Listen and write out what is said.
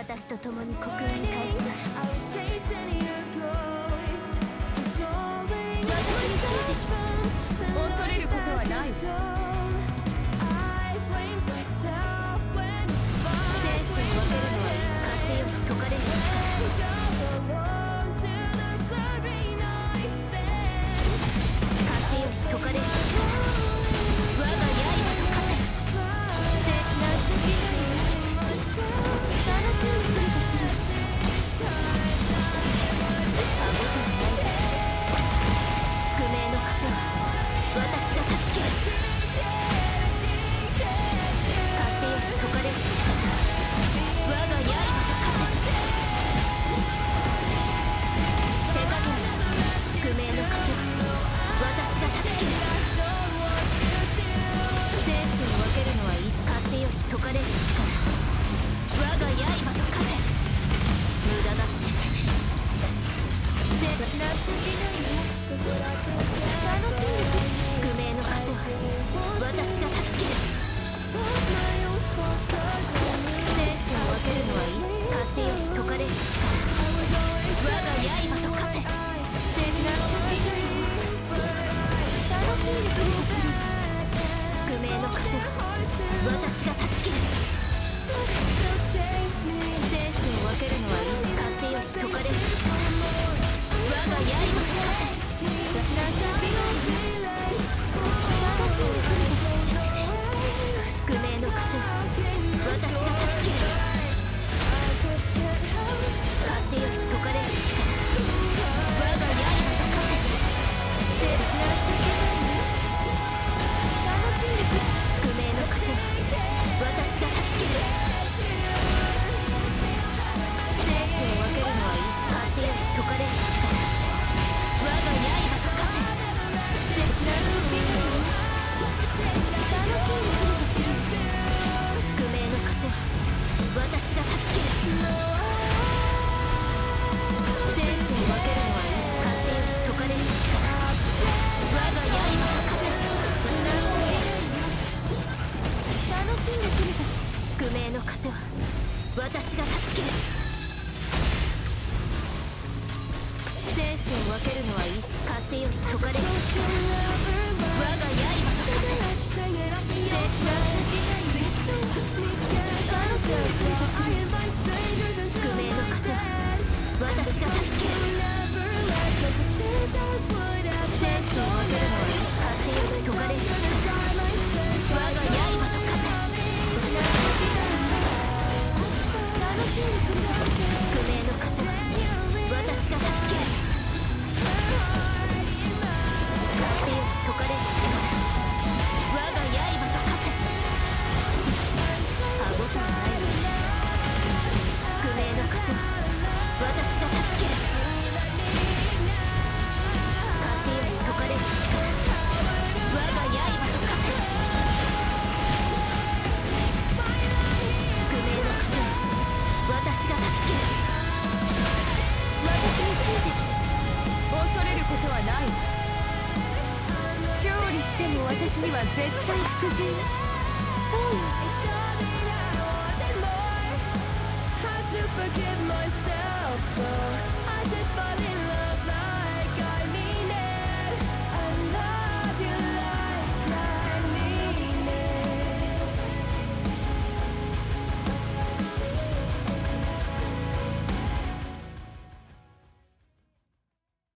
私と共に国運開始。 恐れることはない。 生死を分けるのはいい。風より解かれる。風より解かれる。我が刃と風。楽しんでくれとする。宿命の風は私が断ち切る。風より解かれる。我が刃と風。手加減の宿命の風は私が断ち切る。生死を分けるのはいい。風より解かれる力。我が刃と風。無駄なし。楽しんでくる。宿命の風は私が断ち切る。生死を分けるのはいい。風より解かれる力。我が刃と風。楽しんでくる。宿命の風は私が断ち切る。生死を分けるのはいい。風より解かれる力。我が刃と風。宿命の風は私が断ち切る。風より解かれる力。我が刃と風。宿命の風は私が断ち切る。生死を分けるのはいい。風より解かれる力。我が刃と風。切なる楽しんでくれとする。宿命の風は私が断ち切る。生死を分けるのはいい。風より解かれる力。我が刃と風。楽しんでくれと。宿命の風は私が断ち切る。生死を分けるのはいい。風より解かれる力。我が刃と風。宿命の風は私が断ち切る。生死を分けるのはいい。風より解かれる力。我が刃と風。楽しんでくれ。宿命の風は私が断ち切る。風より解かれる力。我が刃と風。歯応えない。宿命の風は私が断ち切る。風より解かれる力。我が刃と風。宿命の風は私が断ち切る。私について恐れることはない。勝利しても私には絶対服従。 そうよ。 to forgive myself, so